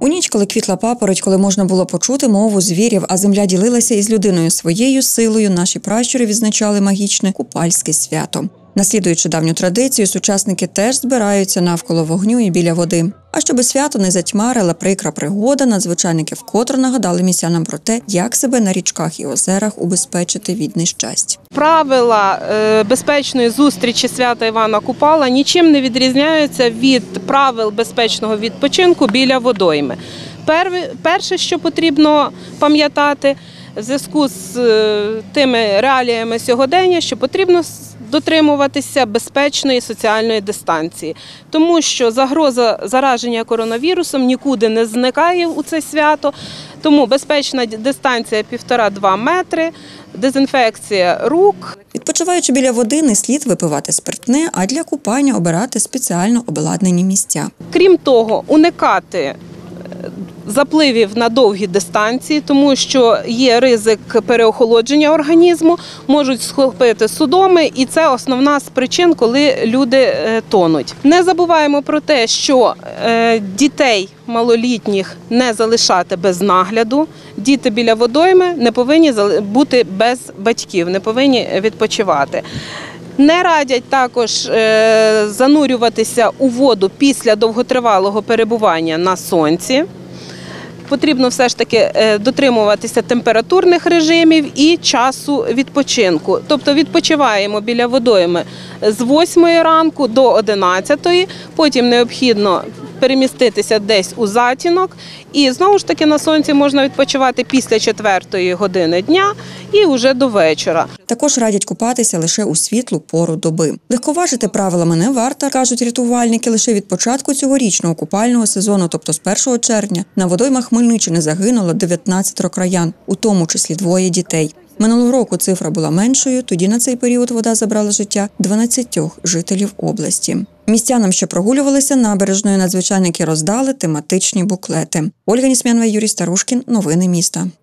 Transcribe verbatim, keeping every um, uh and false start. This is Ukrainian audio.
У ніч, коли квітла папороть, коли можна було почути мову звірів, а земля ділилася із людиною своєю силою, наші пращури відзначали магічне купальське свято. Наслідуючи давню традицію, сучасники теж збираються навколо вогню і біля води. А щоби свято не затьмарила прикра пригода, надзвичайники вкотре нагадали містянам про те, як себе на річках і озерах убезпечити від нещасть. Правила безпечної зустрічі свята Івана Купала нічим не відрізняються від правил безпечного відпочинку біля водойми. Перше, що потрібно пам'ятати, в зв'язку з тими реаліями сьогодення, що потрібно дотримуватися безпечної соціальної дистанції, тому що загроза зараження коронавірусом нікуди не зникає у це свято, тому безпечна дистанція півтора-два метри, дезінфекція рук. Відпочиваючи біля води, не слід випивати спиртне, а для купання обирати спеціально обладнані місця. Крім того, уникати запливів на довгі дистанції, тому що є ризик переохолодження організму, можуть схопити судоми, і це основна з причин, коли люди тонуть. Не забуваємо про те, що дітей малолітніх не залишати без нагляду. Діти біля водойми не повинні бути без батьків, не повинні відпочивати. Не радять також занурюватися у воду після довготривалого перебування на сонці. Потрібно все ж таки дотримуватися температурних режимів і часу відпочинку. Тобто відпочиваємо біля водойми з восьмої ранку до одинадцятої, потім необхідно переміститися десь у затінок. І знову ж таки на сонці можна відпочивати після четвертої години дня і вже до вечора. Також радять купатися лише у світлу пору доби. Легковажити правилами не варто, кажуть рятувальники, лише від початку цьогорічного купального сезону, тобто з першого червня, на водоймах Хмельниччини загинуло дев'ятнадцять краян, у тому числі двоє дітей. Минулого року цифра була меншою, тоді на цей період вода забрала життя дванадцятьох жителів області. Містянам, що прогулювалися набережною, надзвичайники роздали тематичні буклети. Ольга Нісмянова, Юрій Старушкін. Новини міста.